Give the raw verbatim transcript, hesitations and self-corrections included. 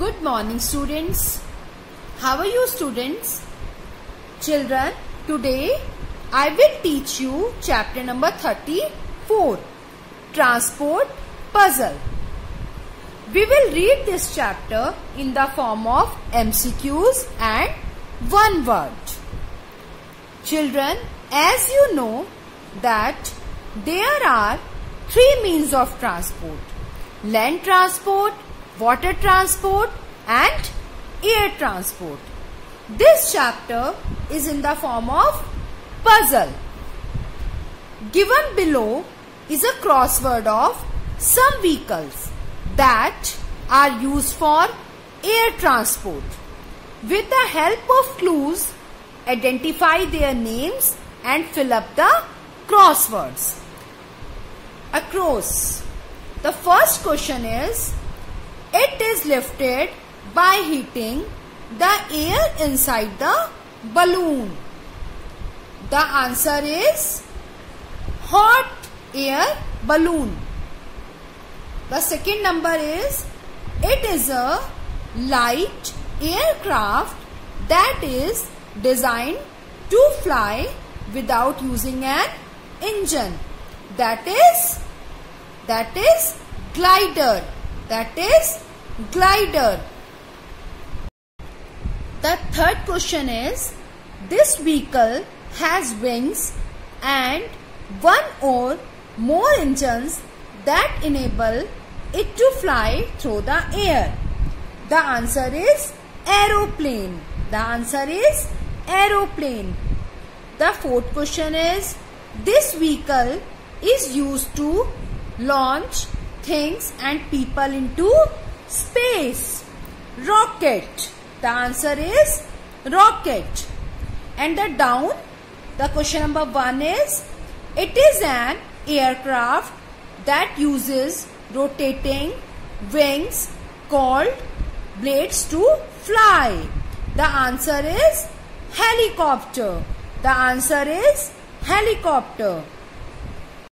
Good morning students. How are you students? Children, today I will teach you chapter number thirty-four, Transport Puzzle. We will read this chapter in the form of M C Qs and one word. Children, as you know that there are three means of transport: land transport, water transport and air transport. This chapter is in the form of puzzle. Given below is a crossword of some vehicles that are used for air transport. With the help of clues, identify their names and fill up the crosswords. Across. The first question is, it is lifted by heating the air inside the balloon. The answer is hot air balloon. The second number is, it is a light aircraft that is designed to fly without using an engine. That is, that is glider. That is glider. The third question is, this vehicle has wings and one or more engines that enable it to fly through the air. The answer is aeroplane. The answer is aeroplane. The fourth question is, this vehicle is used to launch things and people into space. Rocket. The answer is rocket. And the down, the question number one is, it is an aircraft that uses rotating wings called blades to fly. The answer is helicopter. The answer is helicopter.